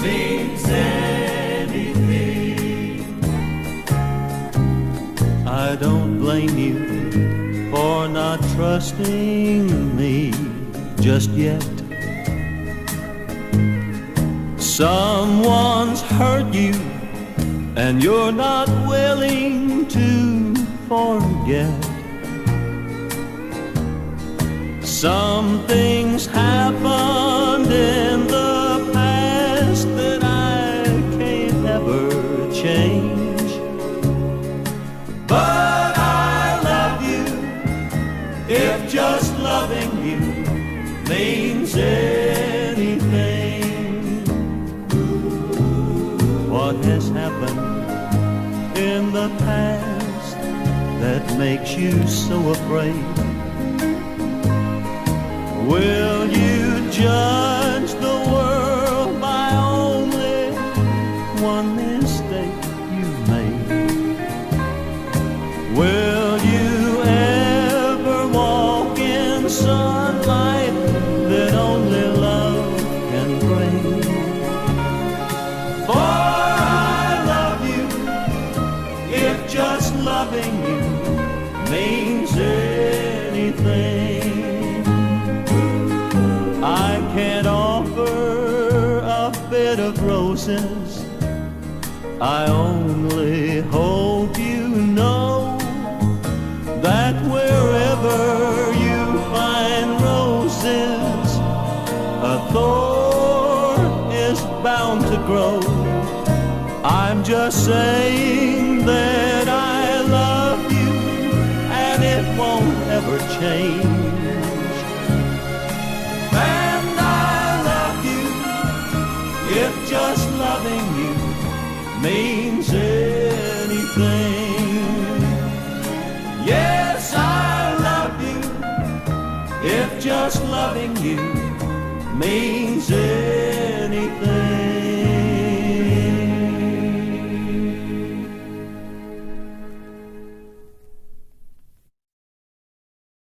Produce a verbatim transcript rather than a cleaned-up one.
means anything. I don't blame you for not trusting me just yet. Someone's hurt you and you're not willing to forget. Some things happened in the past that I can't ever change. But I love you if just loving you means anything. What has happened in the past that makes you so afraid? Will you judge the world by only one mistake you've made? Will you ever walk in sunlight that only love can bring? For I love you if just loving you means anything. I can't offer a bed of roses. I only hope you know that wherever you find roses, a thorn is bound to grow. I'm just saying that I love you and it won't ever change. If just loving you means anything. Yes, I love you if just loving you means anything.